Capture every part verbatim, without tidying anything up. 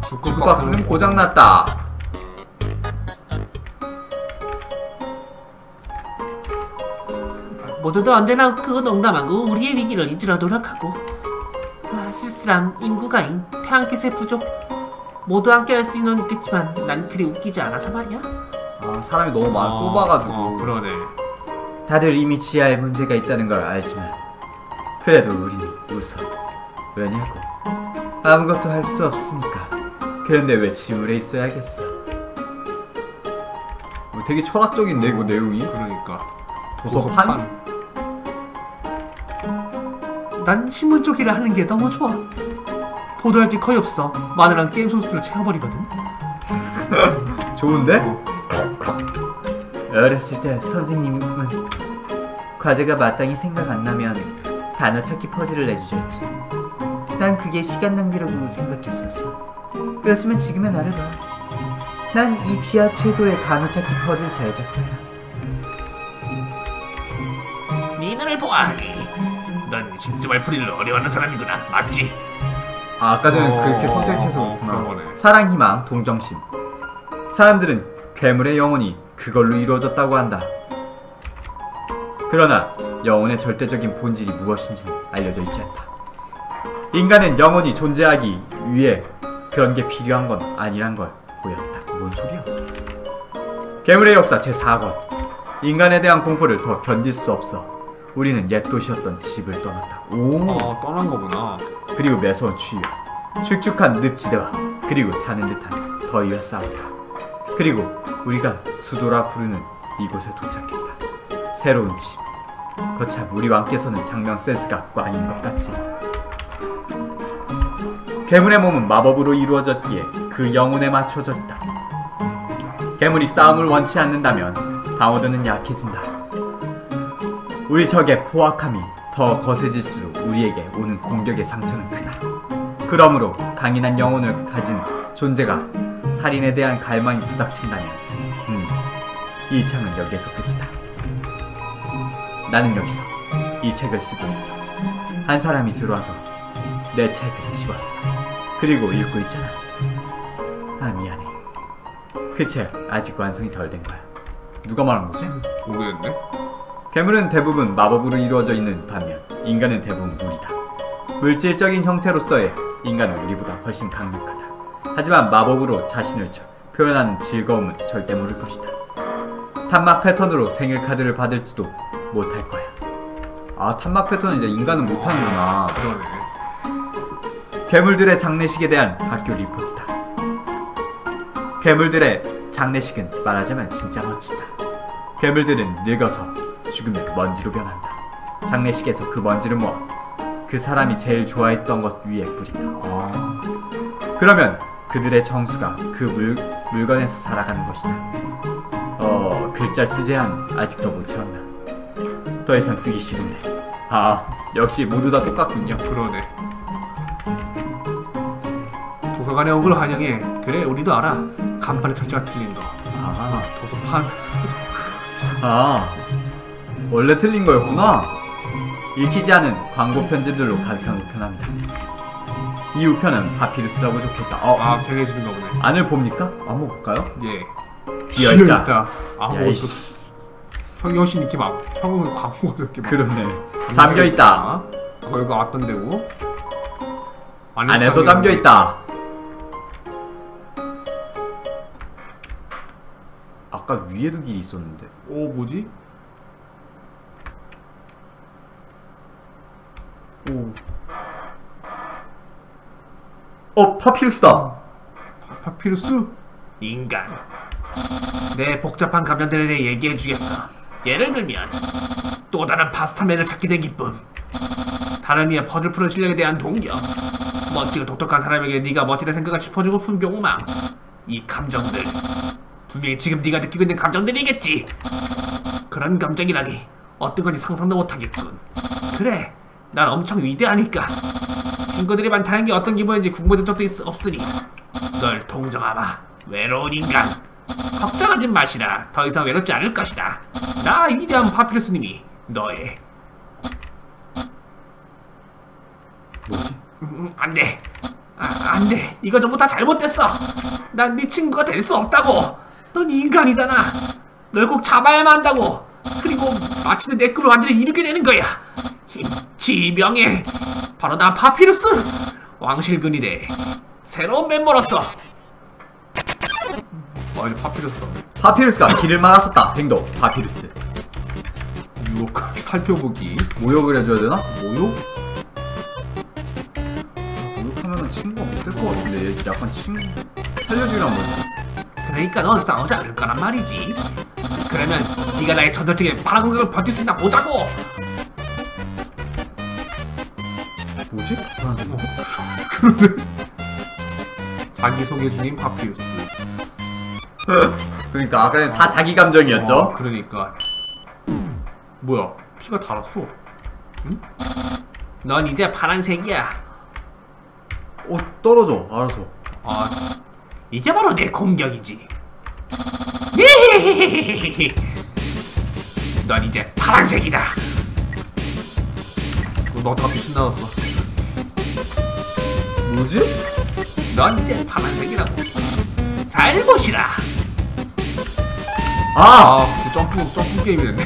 주크박스는 고장났다. 모두들 언제나 그 농담하고 우리의 위기를 잊으려 노력하고 아, 쓸쓸함, 인구가임, 태양빛의 부족 모두 함께 할 수는 있겠지만 난 그리 웃기지 않아서 말이야. 아, 사람이 너무 많아. 어, 좁아가지고. 어, 그러네. 다들 이미 지하에 문제가 있다는 걸 알지만 그래도 우린 웃어. 왜냐고? 아무것도 할 수 없으니까. 그런데 왜 지물에 있어야겠어? 뭐 되게 철학적인데 이거 내용이? 그러니까. 도서판? 도서판? 난 신문 쪽 일을 하는 게 너무 좋아. 보도할 게 거의 없어. 마늘랑 게임 소스를 채워버리거든. 좋은데? 어. 어렸을 때 선생님은 과제가 마땅히 생각 안 나면 단어 찾기 퍼즐을 내주셨지. 난 그게 시간 낭비라고 생각했었어. 그렇지만 지금의 나를 봐. 난 이 지하 최고의 단어 찾기 퍼즐 제작자야. 네 눈을 보아하니 넌 십지말 풀이를 어려워하는 사람이구나. 맞지? 아, 아까 전에 어, 그렇게 선택해서 어, 그렇구나. 사랑, 희망, 동정심. 사람들은 괴물의 영혼이 그걸로 이루어졌다고 한다. 그러나 영혼의 절대적인 본질이 무엇인지는 알려져 있지 않다. 인간은 영혼이 존재하기 위해 그런 게 필요한 건 아니란 걸 보였다. 뭔 소리야? 괴물의 역사 제사 권. 인간에 대한 공포를 더 견딜 수 없어 우리는 옛 도시였던 집을 떠났다. 오. 어, 떠난 거구나. 그리고 매서운 추위와 축축한 늪지대와 그리고 타는 듯한 더위와 싸웠다. 그리고 우리가 수도라 부르는 이곳에 도착했다. 새로운 집. 거참 우리 왕께서는 장면 센스가 꽝인 것 같지. 괴물의 몸은 마법으로 이루어졌기에 그 영혼에 맞춰졌다. 괴물이 싸움을 원치 않는다면 방어도는 약해진다. 우리 적의 포악함이 더 거세질수록 우리에게 오는 공격의 상처는 크다. 그러므로 강인한 영혼을 가진 존재가 살인에 대한 갈망이 부닥친다면 음, 이 창은 여기에서 끝이다. 나는 여기서 이 책을 쓰고 있어. 한 사람이 들어와서 내 책을 집었어. 그리고 읽고 있잖아. 아, 미안해. 그 책 아직 완성이 덜 된 거야. 누가 말한 거지? 모르겠네. 괴물은 대부분 마법으로 이루어져 있는 반면 인간은 대부분 물이다. 물질적인 형태로서의 인간은 우리보다 훨씬 강력하다. 하지만 마법으로 자신을 표현하는 즐거움은 절대 모를 것이다. 탄막 패턴으로 생일 카드를 받을지도 못할 거야. 아, 탄막 패턴은 이제 인간은 못하는구나. 그러네. 괴물들의 장례식에 대한 학교 리포트다. 괴물들의 장례식은 말하자면 진짜 멋지다. 괴물들은 늙어서 죽으면 먼지로 변한다. 장례식에서 그 먼지를 모아 그 사람이 제일 좋아했던 것 위에 뿌린다. 아. 그러면 그들의 정수가 그 물, 물건에서 살아가는 것이다. 어... 글자 수 제한 아직도 못 채웠나. 더 이상 쓰기 싫은데. 아, 역시 모두 다 똑같군요. 그러네. 도서관에 온 걸 환영해. 그래, 우리도 알아. 간판에 철자가 틀린 거. 아, 도서판. 아, 원래 틀린 거였구나. 읽히지 않은 광고 편지들로 가득한 우편합니다. 이 우편은 파피루스라고 적혀있다. 어, 아, 되게 집인가 보네. 안을 봅니까? 한번 볼까요? 예. 비어있다. 비어있다. 아, 야이씨. 성경신 이렇게 막 성경 광고도 이렇게 막 그러네. 잠겨있다. 아, 여기가 왔던 데고. 안에서 잠겨있다. 아까 위에도 길이 있었는데. 오, 뭐지? 오. 어, 파피루스다. 파피루스? 인간. 내 복잡한 감정들에 대해 얘기해주겠어. 예를 들면 또 다른 파스타맨을 찾게 된 기쁨, 다른 이의 퍼즐 푸는 실력에 대한 동경, 멋지고 독특한 사람에게 네가 멋지다 생각을 짚어주고 푼 욕망. 이 감정들 분명히 지금 네가 느끼고 있는 감정들이겠지. 그런 감정이라니 어떤 건지 상상도 못하겠군. 그래, 난 엄청 위대하니까. 친구들이 많다는 게 어떤 기분인지 궁금해진 적도 있, 없으니 널 동정하마, 외로운 인간. 걱정하지 마시라. 더 이상 외롭지 않을 것이다. 나 위대한 파피루스님이 너의... 뭐지? 음, 안돼. 아, 안 돼. 이거 전부 다 잘못됐어. 난 네 친구가 될 수 없다고. 넌 인간이잖아. 널 꼭 잡아야만 한다고. 그리고 마치는 내 꿈을 완전히 이루게 되는 거야. 힘, 지명예. 바로 나 파피루스. 왕실근이대. 새로운 멤버로서. 아니 파피루스. 파피루스가 길을 막았었다. 행동 파피루스. 유혹 살펴보기. 모욕을 해줘야 되나? 모욕? 모욕하면은 친구가 못 될 것 같은데 얘 약간 친구 살려주기란 뭐지? 그러니까 넌 싸우지 않을 거란 말이지. 그러면 네가 나의 전설적인 파란 공격을 버틸 수 있나 보자고. 뭐지? 파란색. 자기소개 중인 파피루스. 그러니까 아까 다 자기 감정이었죠? 어, 그러니까. 뭐야? 피가 달았어. 응? 넌 이제 파란색이야. 어 떨어져 알아서. 아, 이게 바로 내 공격이지. 넌 이제 파란색이다. 너 다 빛이 나왔어. 뭐지? 넌 이제 파란색이라고. 잘 보시라. 아! 아, 그 점프 점프 게임이 됐네.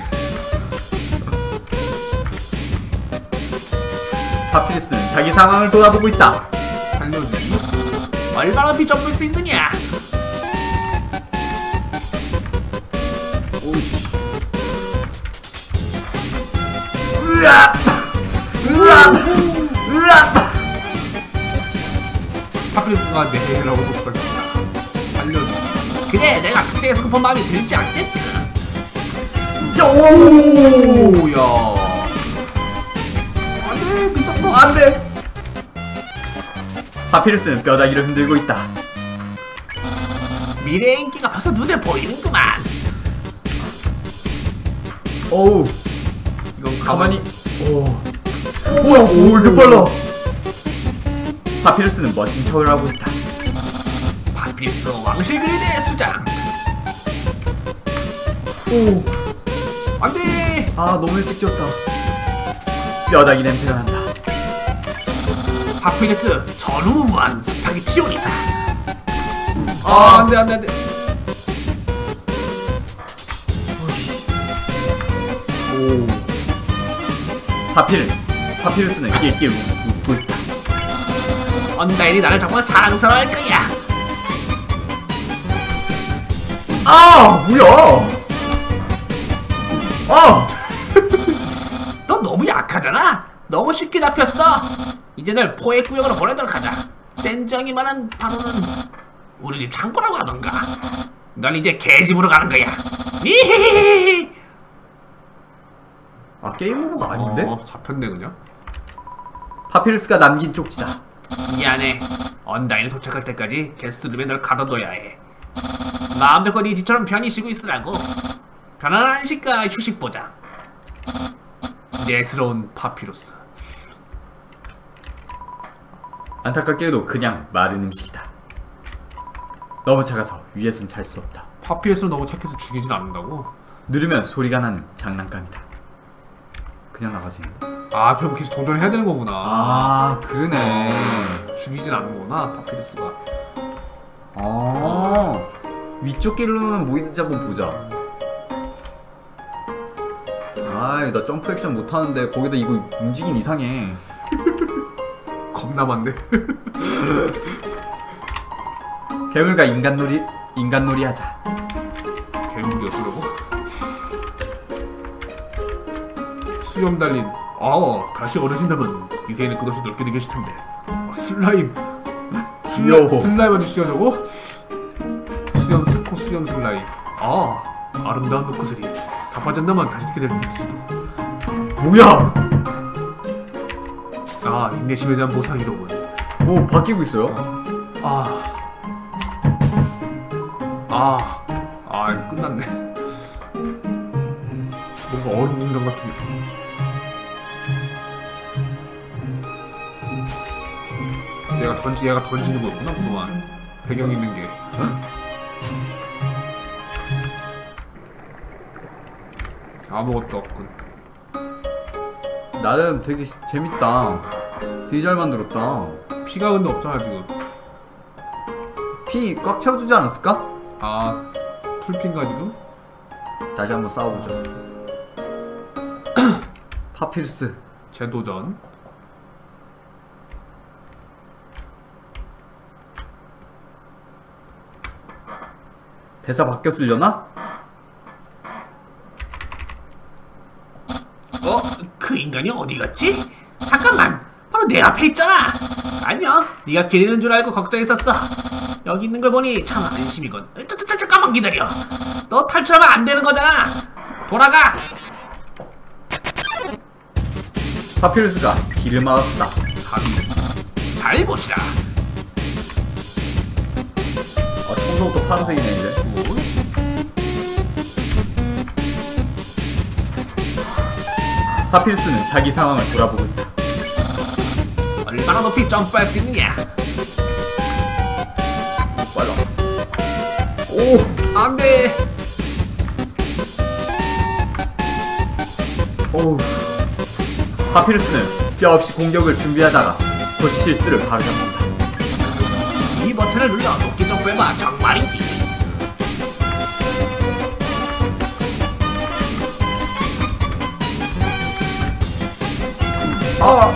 파피루스는 자기 상황을 돌아보고 있다. 살려주기. 얼마나 비좁을 수 있느냐. 오이씨. 으악! 으악! 으악! 파피루스가 내라고 속삭인다. 살려주기. 그래, 내가 픽셀에서 급한 마음이 들지 않겠다. 자, 오! 오야. 안돼, 늦었어. 안돼! 파피루스는 뼈다귀를 흔들고 있다. 미래의 인기가 벌써 눈에 보이는구만. 어우, 이건 가만히. 오. 뭐야, 오, 이렇게 빨라. 파피루스는 멋진 척을 하고 있다. 파피루스 왕실그리드의 수장. 오, 안돼. 아, 너무 일찍 지었다. 뼈다귀 냄새가 난다. 파피루스 전무무한 스파게티 요리사. 아, 안돼 안돼 안돼. 오. 파피를, 파피루스는 낄낄 웃고 있다. 언다인이 나를 정말 사랑스러워할 거야. 아, 뭐야? 아! 너 너무 약하잖아. 너무 쉽게 잡혔어. 이제 널 포획 구역으로 보내도록 하자. 센정이만한 바로는 우리 집 창고라고 하던가. 넌 이제 개집으로 가는 거야. 니히히히. 아, 게임 오버가 아닌데? 어, 잡혔네 그냥. 파피루스가 남긴 쪽지다. 미안해. 언다인에 도착할 때까지 게스트룸에 널 가둬둬야 해. 마음대로 네 뒤처럼 편히 쉬고 있으라고. 편안한 한식과 휴식 보장. 예스러운 파피루스. 안타깝게도 그냥 마른 음식이다. 너무 작아서 위에선 잘 수 없다. 파피루스는 너무 착해서 죽이진 않는다고? 누르면 소리가 나는 장난감이다. 그냥 나가지는다. 아, 그럼 계속 도전해야 되는 거구나. 아, 그러네. 죽이진 않는구나 파피루스가. 아, 위쪽 길로는 뭐 있는지 한번 보자. 아이, 나 점프 액션 못하는데 거기다 이거 움직임 이상해. 겁나 많네. 괴물과 인간놀이, 인간놀이 하자. 괴물이었으려고? 수염 달린. 아, 다시 어르신다면 이세인은 끝없이 넓게 되 계실 텐데. 아, 슬라임. 귀여워. 슬라, 슬라임 아저씨야 저거? 수염 스코 수염 슬라임. 아, 아름다운 노크슬이 다 빠졌나만 다시 듣게 되는 수도. 뭐야? 아, 인내심에 대한 보상이로군. 뭐 바뀌고 있어요? 아, 아, 아, 끝났네. 뭔가 얼음 공장 같은 느낌. 얘가 던지, 얘가 던지는 거구나, 그동안. 배경 있는 게. 아무것도 없군. 나름 되게 재밌다. 되게 잘 만들었다. 피가 근데 없잖아 지금. 피 꽉 채워주지 않았을까? 아 풀핀가 지금? 다시 한번 싸워보죠. 파피루스. 재도전. 대사 바뀌었으려나? 어? 그 인간이 어디 갔지? 잠깐만, 바로 내 앞에 있잖아. 안녕, 네가 길 잃는 줄 알고 걱정했었어. 여기 있는 걸 보니 참 안심이군. 저, 저, 저, 잠깐만 기다려. 너 탈출하면 안 되는 거잖아. 돌아가. 파피루스가 길을 막았다. 사비. 잘 보시라. 아, 청소부터 파란색이네 이제. 파피루스는 자기 상황을 돌아보고 있다. 얼마나 높이 점프할 수 있느냐? 빨라. 오! 안 돼. 오우. 파피루스는 뼈 없이 공격을 준비하다가 곧 실수를 바로잡는다. 이 버튼을 눌러 높게 점프해봐. 정말이지. 아!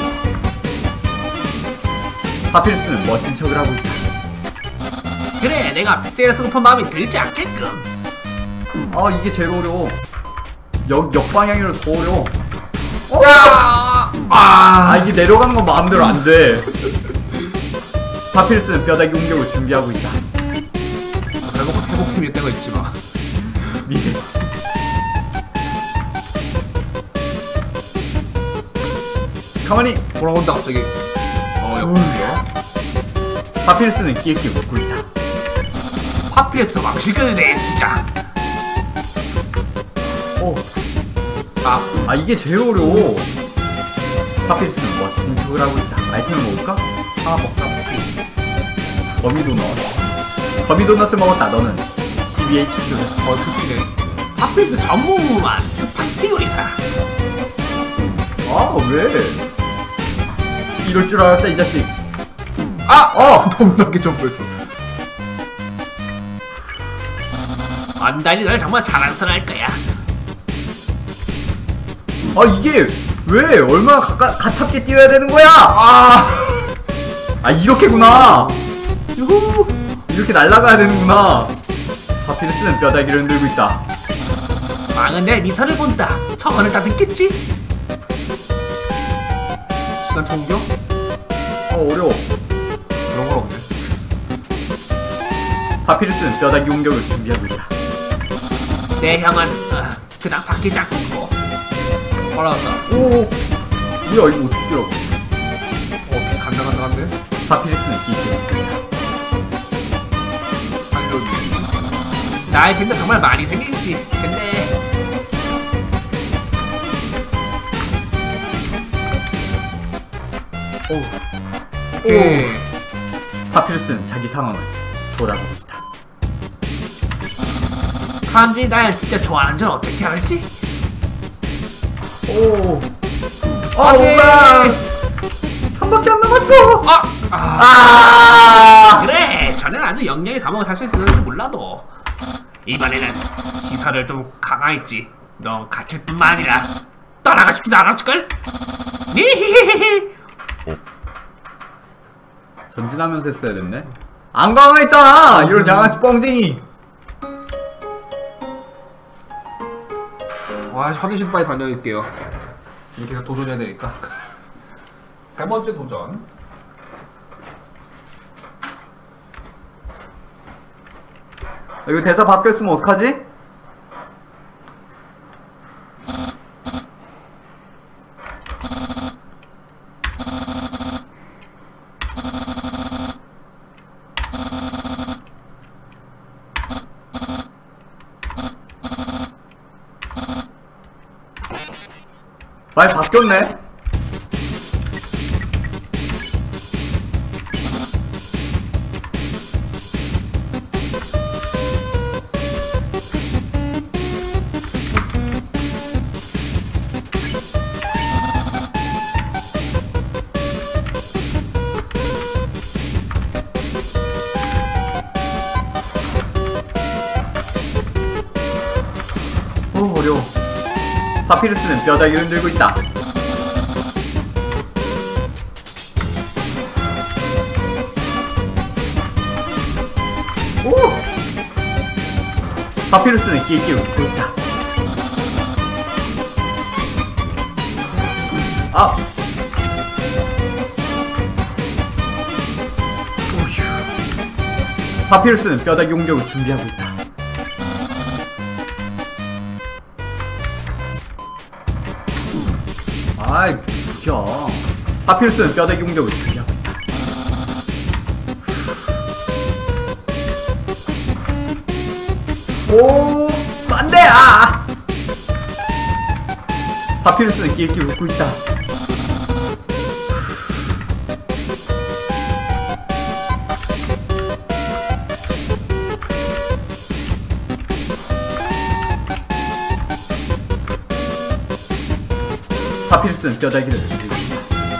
파피루스는 멋진 척을 하고 있다. 그래, 내가 픽셀에서 급한 마음이 들지 않게끔. 아, 이게 제일 어려워. 역, 역방향으로 더 어려워. 어! 아! 아, 이게 내려가는 건 마음대로 안 돼. 파피루스는 뼈다귀 공격을 준비하고 있다. 결국 회복팀일 때가 있지만. 미래. 가만히. 돌아온다 갑자기. 어 옆이요. 파피루스는 끼끼 웃고 있다. 파피루스 왕실근에 대해 수장. 오. 아 아, 이게 제일 어려워. 파피루스는 멋진 척을 하고 있다. 아이템을 먹을까? 하나 먹자. 거미 도넛. 거미 도넛을 먹었다. 너는 십이 에이치피를. 어 풀핀에. 파피루스 전무후무한 스파이트 요리사. 아, 왜? 이럴 줄 알았다, 이 자식. 아! 어! 너무 낮게 점프했어. 언단이 널 정말 자랑스러워할 거야. 아, 이게 왜 얼마나 가까, 가깝게 뛰어야 되는 거야? 아, 아 이렇게구나. 유후, 이렇게 날아가야 되는구나. 파피루스는 뼈다귀를 흔들고 있다. 왕은 내 미소를 본다. 청혼을 다 듣겠지? 시간 청격? 어, 어려워. 그런 건 없네. 파피루스는 뼈다귀 공격을 준비하고 있다. 내 형은 어, 그닥 바뀌지 않고 빨라졌다. 오, 뭐야 이거 어떻게 뛰어? 어 간당간당한데? 파피루스는 끼끼 웃고 있다. 살려주. 나의 팬도 정말 많이 생기지. 근데 오, 오케이. 파피루스는 자기 상황을 돌아보고 있다. 사람들이 날 진짜 좋아하는 줄 어떻게 알지? 오, 아, 안 돼. 오빠, 삼밖에 안 남았어. 아! 아, 그래! 전에는 아주 영영의 감옥을 살 수 있었는지 몰라도 이번에는 시설을 좀 강화했지. 너 갇힐 뿐만 아니라 떠나고 싶지도 않았을걸? 니히히히히. 전진하면서 했어야 됐네. 안 강화했잖아. 이런 양아치 뻥쟁이. 와 화장실 빨리 다녀올게요. 이렇게 해서 도전해야 되니까. 세 번째 도전. 이거 대사 바뀌었으면 어떡하지? 많이 바뀌었네. 어려워. 파피루스는 뼈다귀를 흔들고 있다. 오! 파피루스는 낄낄 웃고 있다. 아! 오휴. 파피루스는 뼈다귀 공격을 준비하고 있다. 아이, 웃겨. 파피루스는 뼈다귀 공격을 준비하고 있다. 오, 안 돼! 아! 파피루스는 낄낄 웃고 있다. 파피루스는 뼈다귀를 흔들고 있다.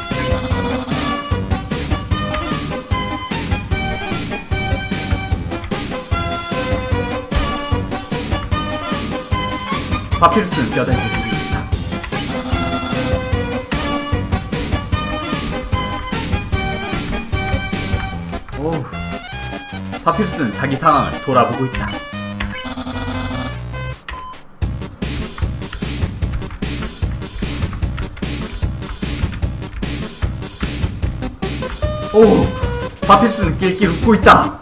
파피루스는 뼈다귀를 흔들고 있다. 오, 파피루스는 자기 상황을 돌아보고 있다. 오! 파피루스는 낄낄 웃고 있다!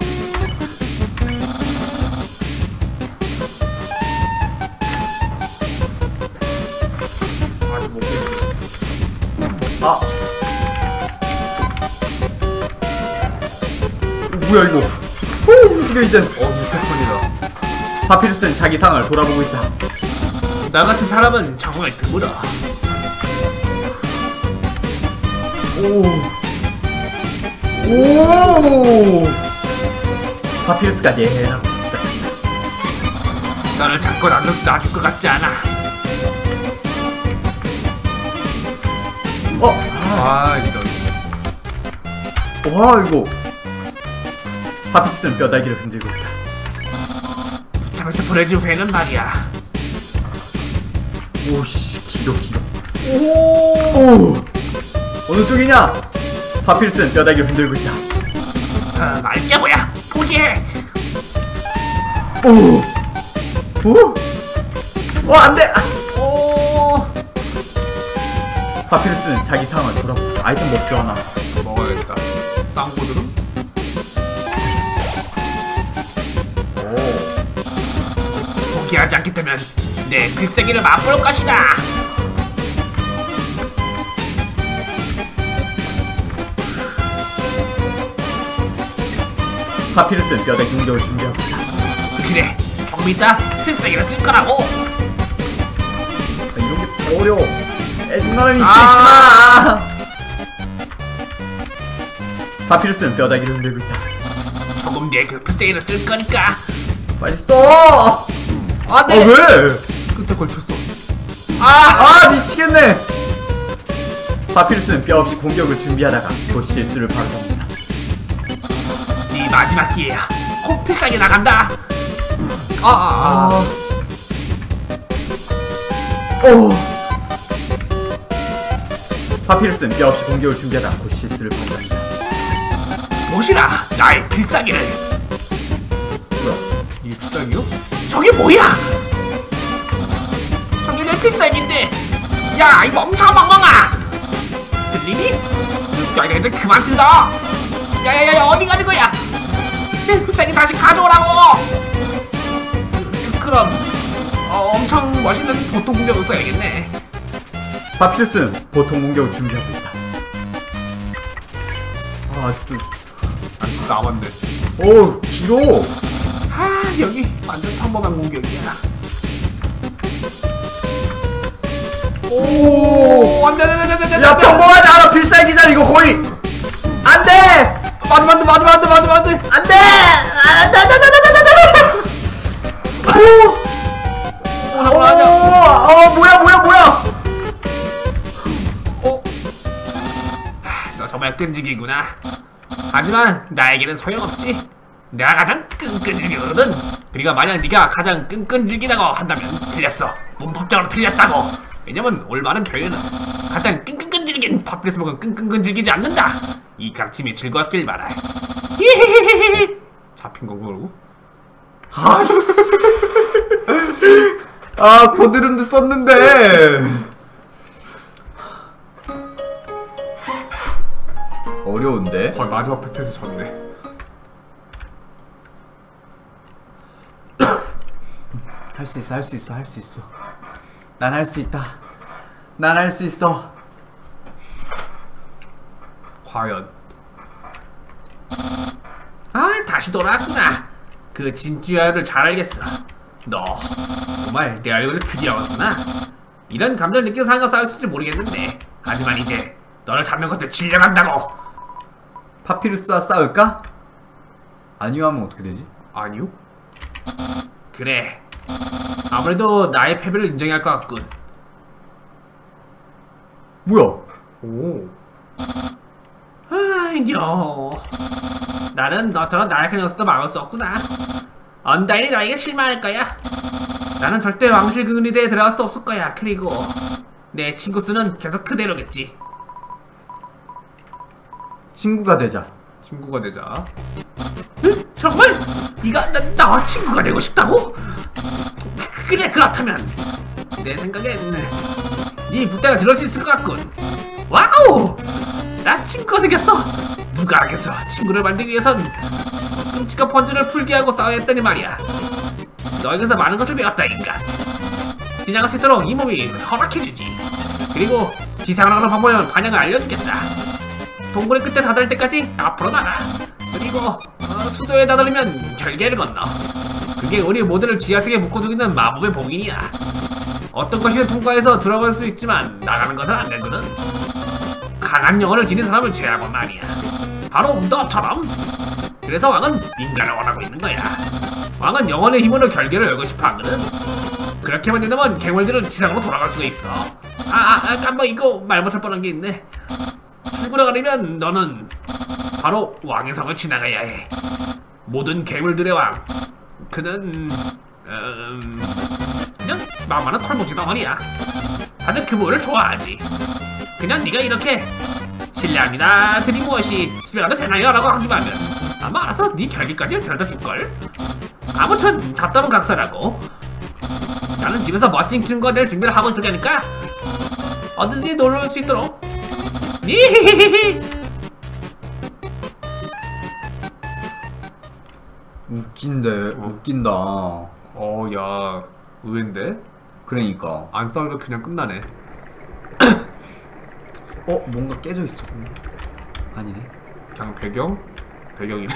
아직 못 깼어. 아! 뭐야 이거? 오! 움직여 이젠! 어, 유태권이다. 파피루스는 자기 상황을 돌아보고 있다. 나 같은 사람은 정말 드물어. 오! 오! 파피루스가 내라고 속삭인다. 너를 자꾸 놔둘, 놔줄 것 같지 않아. 어! 아, 이런. 와 이거 파피루스는 뼈다귀를 흔들고 있다. 부참에서 보내준 후에는 말이야. 오씨 길어 길어. 오! 어느 쪽이냐? 파피루스는 뼈다귀를 흔들고 있다. 어, 말게 뭐야. 포기해. 오! 오! 어 안돼! 오. 파피루스는 자기 상황을 돌아보고 있다. 아이템 먹죠 하나. 먹어야겠다. 쌍보드름? 오. 포기하지 않겠다면 내 필살기를 맛볼 것이다. 파피루스는 뼈다귀 공격을 준비하고 있다. 그래, 조금 이따 필살기를 쓸 거라고. 아, 이런 게 더 어려워. 애중간한 위치에 아. 있지마! 파피루스는 뼈다귀를 흔들고 있다. 조금 뒤에 그 필살기를 쓸 거니까. 빨리 써! 아, 아 네. 왜? 끝에 걸쳤어. 아, 아 미치겠네! 파피루스는 뼈 없이 공격을 준비하다가 곧 실수를 벌였습니다. 네 마지막 기회야. 곧 필살기 나간다. 아, 아, 아. 아. 오. 파피루스는 뼈 없이 공격을 준비하다가 곧 실수를 벌였습니다. 보시라, 나의 필살기를. 뭐야? 이게 필살기요? 저게 뭐야? 저게 내 필살기인데. 야, 이 멍청한 멍멍아. 들리니? 야, 이제 좀 그만 뜯어. 야야야, 어디 가는 거야? 내 필살기 다시 가져오라고. 그, 그럼 어, 엄청 멋있는 보통 공격을 써야겠네. 파피루스는 보통 공격을 준비하고 있다. 아 아직도 아직 남았네. 오 길어. 아, 여기 완전 평범한 공격이야. 오. 오, 안돼, 안돼, 안돼, 안돼, 안돼. 야 평범하지 않아. 필살기잖아 이거 거의. 안돼. 맞으면 안돼, 맞으면 안돼, 맞으면 안돼. 안돼. 안돼 안돼 안돼 안돼. 오. 어 뭐야 뭐야 뭐야. 어? 너 정말 끈질기구나. 하지만 나에게는 소용없지. 내가 가장 끈끈질기거든. 그러니까 만약 네가 가장 끈끈질기다고 한다면 틀렸어. 문법적으로 틀렸다고. 왜냐면 올바른 표현은 가장 끈끈끈질긴 파피루스 목은 끈끈끈질기지 않는다. 이 각침이 즐거웠길 바라. 잡힌 거 모르고? 아씨. 아 고드름도 썼는데. 어려운데? 거의 마지막 팩트에서 졌네. 할 수 있어, 할 수 있어, 할 수 있어. 난 할 수 있다. 난 할 수 있어. 과연. 아, 다시 돌아왔구나. 그 진주야를 잘 알겠어. 너 정말 내 얼굴을 크게 알았구나. 이런 감정을 느껴서 한가 싸웠을지 모르겠는데, 하지만 이제 너를 잡는 것도 질려간다고. 파피루스와 싸울까? 아니요 하면 어떻게 되지? 아니요? 그래, 아무래도 나의 패배를 인정해야 할 것 같군. 뭐야? 오. 아뇨, 나는 너처럼 나약한 녀석도 막을 수 없구나. 언다인이 너에게 실망할 거야. 나는 절대 왕실 근위대에 들어갈 수도 없을 거야. 그리고 내 친구 수는 계속 그대로겠지. 친구가 되자. 친구가 되자. 응? 정말? 네가 나, 나와 친구가 되고 싶다고? 그래, 그렇다면 내 생각엔 네 부대가 들어올 수 있을 것 같군. 와우! 나 친구가 생겼어. 누가 알겠어. 친구를 만들기 위해선 끔찍한 번지를 풀게 하고 싸워야 했더니 말이야. 너에게서 많은 것을 배웠다, 인간. 지나갈 수 있도록 이 몸이 허락해주지. 그리고 지상으로 가보면 반영을 알려주겠다. 동굴의 끝에 다다를 때까지 앞으로 나가. 그리고 어, 수도에 다다르면 결계를 건너. 그게 우리 모두를 지하sek에 묶어두고 있는 마법의 봉인이야. 어떤 것이든 통과해서 들어갈 수 있지만 나가는 것은 안 되거든. 강한 영혼을 지닌 사람을 제외하고 말이야. 바로 너처럼. 그래서 왕은 인간을 원하고 있는 거야. 왕은 영혼의 힘으로 결계를 열고 싶어 하거든. 그렇게만 된다면 괴물들은 지상으로 돌아갈 수가 있어. 아, 아, 아 깜빡 이거 말 못할 뻔한 게 있네. 출구로 가려면 너는 바로 왕의 성을 지나가야 해. 모든 괴물들의 왕. 그는 음... 그냥 만만한 털뭉치 덩어리야. 다들 그 부분을 좋아하지. 그냥 네가 이렇게 실례합니다, 드림 무엇이 집에 가도 되나요? 라고 하기만 하면 아마 알아서 네 결기까지 데려다 줄걸. 아무튼 잡담은 각서라고. 나는 집에서 멋진 친구가 될 준비를 하고 있을 테니까 언제든지 놀러 올 수 있도록. 히히히히. 웃긴데, 웃긴다. 어, 야, 의외인데? 그러니까. 안 싸우니까 그냥 끝나네. 어? 뭔가 깨져 있어. 아니네. 그냥 배경? 배경이네.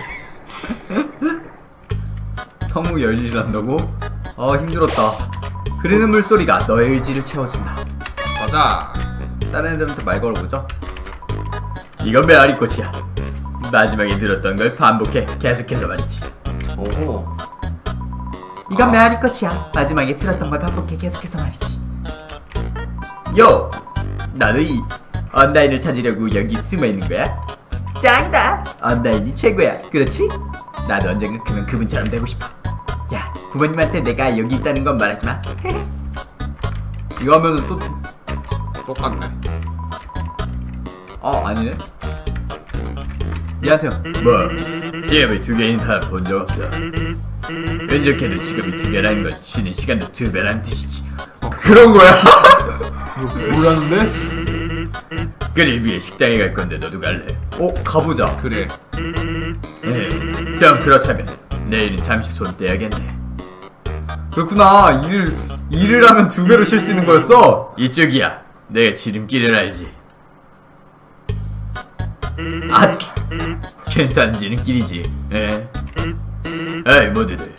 성우 열일한다고? 어 힘들었다. 흐르는 물소리가 너의 의지를 채워준다. 가자. 다른 애들한테 말 걸어보죠. 이건 메아리 꽃이야. 마지막에 들었던 걸 반복해 계속해서 말이지. 오호. 이건 아. 메아리 꽃이야. 마지막에 들었던 걸 반복해 계속해서 말이지. 요! 나도 이 언다인을 찾으려고 여기 숨어있는 거야? 짱이다! 언다인이 최고야. 그렇지? 나도 언젠가 크면 그분처럼 되고 싶어. 야, 부모님한테 내가 여기 있다는 건 말하지마. 이거 하면은 또... 똑같네. 어, 아니네. 얘한테 뭐 시험이 두 개인 사람 본 적 없어. 운 좋게도 직업이 두 개라는 건 쉬는 시간도 두 배라는 뜻이지. 어, 그런 거야? 뭐라는데? 그리 위에 식당에 갈 건데 너도 갈래? 어, 가보자. 그래. 네, 좀 그렇다면 내일은 잠시 손 떼야겠네. 그렇구나. 일을 일을 하면 두 배로 쉴 수 있는 거였어. 이쪽이야. 내가 지름길을 알지. 아, 괜찮은 지름길이지. 에. 에이 모두들.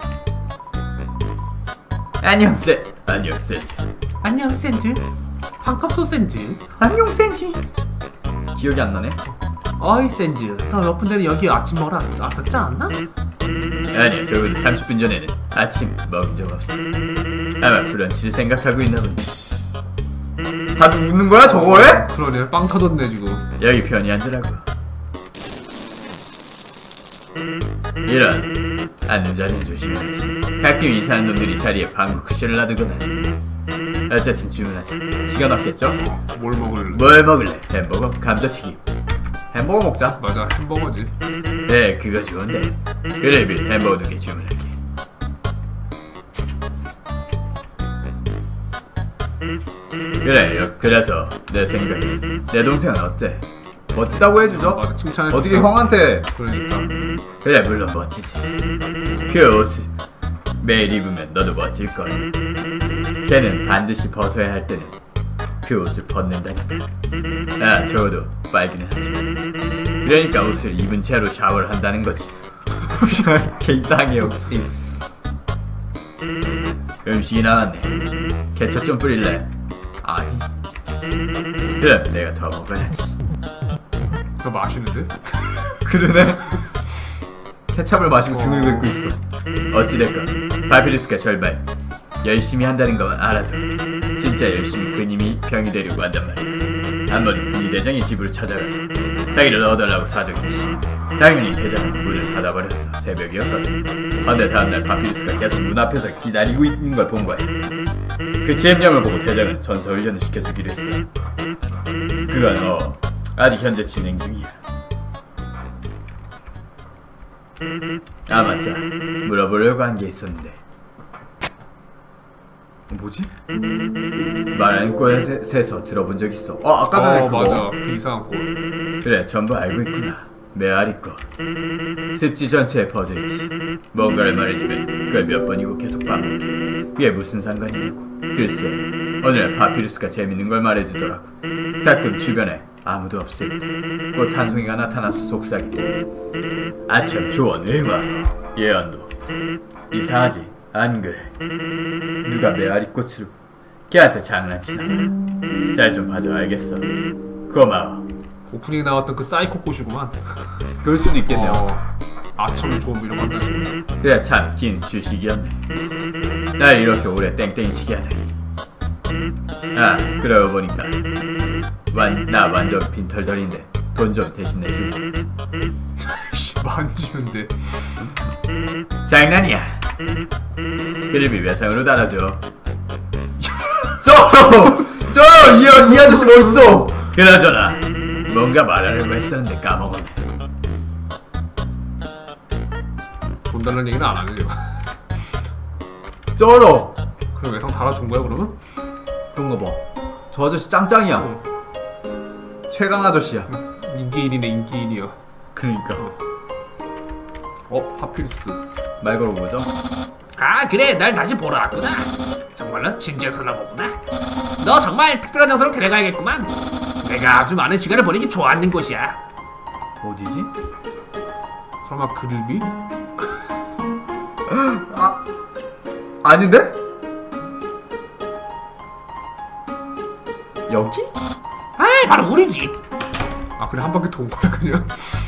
안녕 세. 안녕 세지. 안녕 센즈. 반갑소 센즈. 안녕 센지. 기억이 안 나네. 어이 센즈, 너 몇 분 전에 여기 아침 먹으러 왔었지 않나? 아니야, 적어도 삼십 분 전에는 아침 먹은 적 없어. 아마 브런치를 생각하고 있나 본데. 다들 웃는 거야 저거에? 그러네. 빵 터졌네 지금. 여기 편히 앉으라고. 이런. 앉는 자리는 조심해야지. 가끔 이상한 놈들이 자리에 방구 쿠션을 놔두거나. 어쨌든 주문하자. 시간 없겠죠? 뭘 먹을래? 뭘 먹을래? 햄버거? 감자튀김? 햄버거 먹자. 맞아, 햄버거지. 네, 그거 좋은데. 그래, 그 햄버거 두 개 주문할게. 그래, 요, 그래서 내 생각에 내 동생은 어때? 멋지다고 해주죠? 맞아, 칭찬해. 어떻게 형한테? 그러니까. 그래, 물론 멋지지. 그 옷을 매일 입으면 너도 멋질 거야. 걔는 반드시 벗어야 할 때는 그 옷을 벗는다니까. 아, 적어도 빨기는 하지만. 그러니까 옷을 입은 채로 샤워를 한다는 거지. 개 이상해 혹시. 음식이 나왔네. 케첩 좀 뿌릴래? 아니. 그럼 내가 더 먹어야지. 그거 맛있는데? 그러네. 케찹을 마시고 등을 긁고 있어. 어찌됐건 바피루스가 절발 열심히 한다는 것만 알아도 진짜 열심히 그님이 병이 되려고 한단 말이야. 한 번은 그니 대장의 집으로 찾아가서 자기를 넣어달라고 사정했지. 당연히 대장은 문을 닫아버렸어. 새벽이었거든. 근데 다음날 바피루스가 계속 문 앞에서 기다리고 있는 걸 본 거야. 그 지엠령을 보고 대장은 전사훈련을 시켜주기로 했어. 그건 어 아직 현재 진행 중이야. 아 맞자, 물어보려고 한 게 있었는데. 뭐지? 말하는 꽃에 새서 들어본 적 있어. 어 아까 전에 어, 그거. 맞아. 그 이상한 꽃. 그래, 전부 알고 있구나. 메아리 꽃. 습지 전체에 퍼져있지. 뭔가를 말해주면 그걸 몇 번이고 계속 반복해. 그게 무슨 상관이냐고. 글쎄, 오늘 바피루스가 재밌는 걸 말해주더라고. 가끔 주변에 아무도 없을 때 꽃 한 송이가 나타나서 속삭이네. 아참 좋은 응화 예언도. 이상하지? 안 그래? 누가 메아리 꽃으로 걔한테 장난치나? 잘 좀 봐줘. 알겠어. 고마워. 오프닝에 나왔던 그 사이코 꽃이구만. 그럴 수도 있겠네요. 어, 아첨이 좋은 뭐 이런 거 한다는 거. 그래, 참 긴 휴식이었네. 날 이렇게 오래 땡땡이 치게 하다니. 아, 그러고 보니까 완, 나 완전 빈털털인데 돈 좀 대신 내줄래? 만지면 돼. 장난이야. 그림이 외상으로 달아줘. 쩔어! 쩔어! 이, 이 아저씨 멋있어! 그나저나 뭔가 말하려고 했었는데 까먹었네. 돈 달라는 얘기는 안 하네요. 쩔어! 그럼 외상 달아준 거야 그러면? 그런 거 봐. 저 아저씨 짱짱이야. 어. 최강 아저씨야. 인기인이네 인기인이야. 그러니까. 어 파피루스. 말 걸어보죠. 아 그래, 날 다시 보러 왔구나. 정말로 진지해서나 보구나. 너 정말 특별한 장소로 데려가야겠구만. 내가 아주 많은 시간을 보내기 좋아하는 곳이야. 어디지? 설마 그릴비? 아, 아닌데? 여기? 아 바로 우리 집. 아 그래 한 바퀴 돈 거야 그냥.